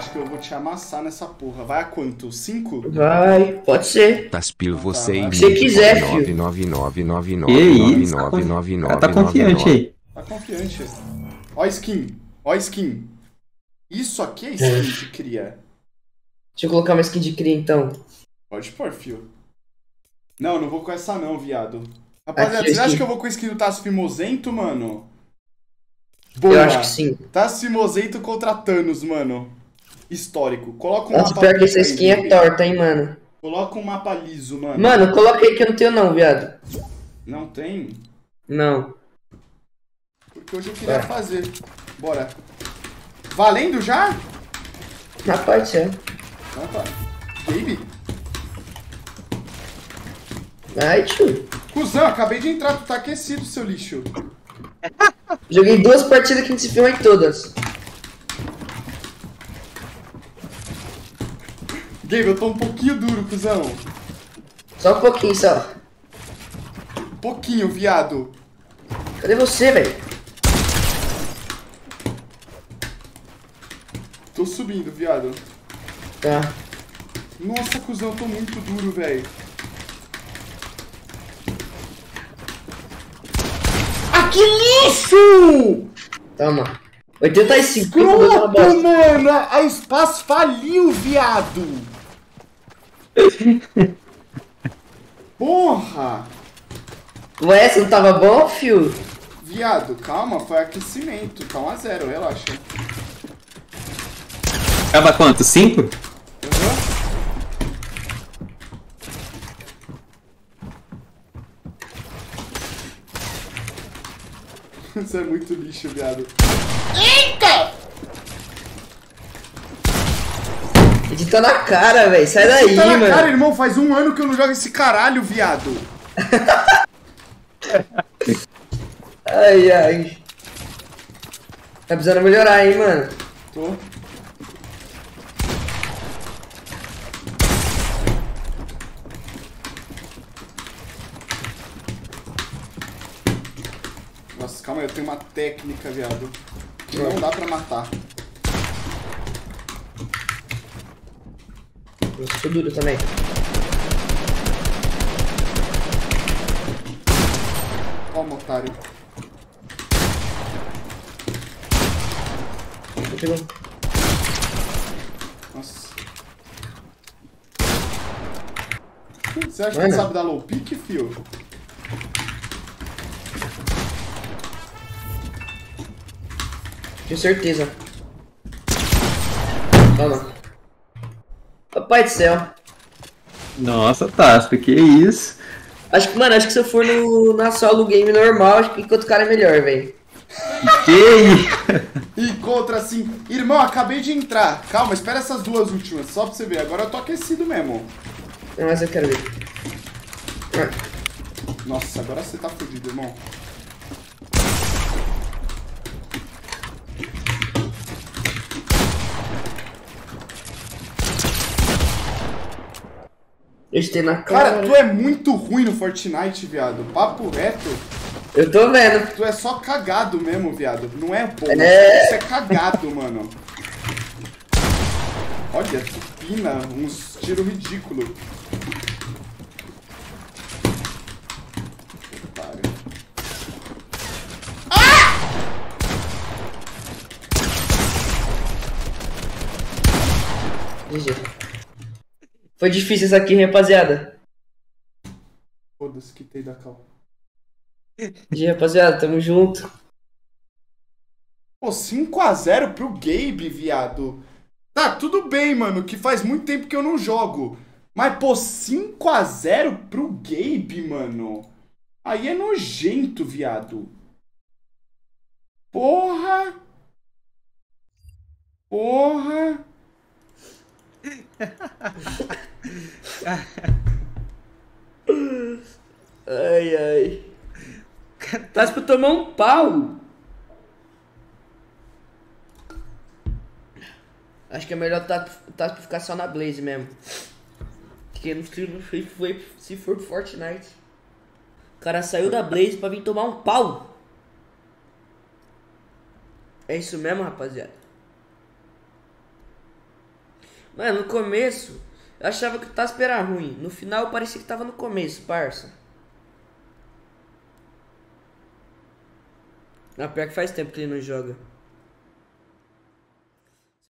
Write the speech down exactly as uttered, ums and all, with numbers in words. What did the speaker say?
acho que eu vou te amassar nessa porra. Vai a quanto? Cinco? Vai, pode ser. Taspil, você Tá, e se quiser, filho. nove nove nove nove Que isso? nove nove Ela tá confiante aí. Tá confiante. Ó a skin. Ó a skin. Isso aqui é skin de cria. Deixa eu colocar uma skin de cria então. Pode pôr, fio. Não, não vou com essa não, viado. Rapaziada, Aqui, você acha skin. que eu vou com a skin do Tasso Fimosento, mano? Boa. Eu acho que sim. Tasso Fimosento contra Thanos, mano. Histórico. Coloca um Nossa, mapa pior que liso essa aí, skin é Gabe. torta, hein, mano. Coloca um mapa liso, mano. Mano, coloca aí que eu não tenho não, viado. Não tem? Não. Porque hoje eu queria É. fazer. Bora. Valendo já? Rapaz, é. Então tá. Gabe? Ai, tio. Cusão, acabei de entrar, tu tá aquecido, seu lixo. Joguei duas partidas que a gente se ferrou em todas. Gabe, eu tô um pouquinho duro, cuzão. Só um pouquinho, só. Pouquinho, viado. Cadê você, velho? Tô subindo, viado. Tá. Nossa, cuzão, eu tô muito duro, velho. Ah, que lixo! Toma. oitenta e cinco. Escroto, mano! A Espaço faliu, viado! Porra! Ué, você não tava bom, fio? Viado, calma, foi aquecimento. Tá um a zero, relaxa. Tava quanto? Cinco? Uhum. Isso é muito lixo, viado. Eita! Ele tá na cara, velho. Sai daí, Tá na mano. cara, irmão, faz um ano que eu não jogo esse caralho, viado. Ai, ai. Tá precisando melhorar, hein, mano. Tô. Nossa, calma aí, eu tenho uma técnica, viado. Que não dá pra matar. Eu sou duro também. Toma, otário. Tô pegando. Nossa. Você acha que Mano. tu sabe dar low pick, fio? Tenho certeza. Toma. Papai do céu. Nossa, Tasca, que isso? Acho que, mano, acho que se eu for no, na solo game normal, acho que enquanto o cara é melhor, velho. Que isso? E contra assim, irmão, acabei de entrar. Calma, espera essas duas últimas, só pra você ver. Agora eu tô aquecido mesmo. Não, mas eu quero ver. Nossa, agora você tá fudido, irmão. Eu tem na cara. Cara, tu é muito ruim no Fortnite, viado. Papo reto. Eu tô vendo. Tu é só cagado mesmo, viado. Não é bom. É. Isso é cagado, mano. Olha, tu pina uns tiros ridículos. Otário. G G. Foi difícil essa aqui, rapaziada. Foda-se, quitei da cal. G G, rapaziada, tamo junto. Pô, cinco a zero pro Gabe, viado. Tá, tudo bem, mano, que faz muito tempo que eu não jogo. Mas, pô, cinco a zero pro Gabe, mano. Aí é nojento, viado. Porra. Porra. Ai, ai. Tá pra tomar um pau. Acho que é melhor tá, tá pra ficar só na Blaze mesmo. Porque no foi, foi, se for pro Fortnite. O cara saiu da Blaze pra vir tomar um pau. É isso mesmo, rapaziada. Mano, no começo, eu achava que o Tasper era ruim. No final, parecia que tava no começo, parça. Ah, pior que faz tempo que ele não joga.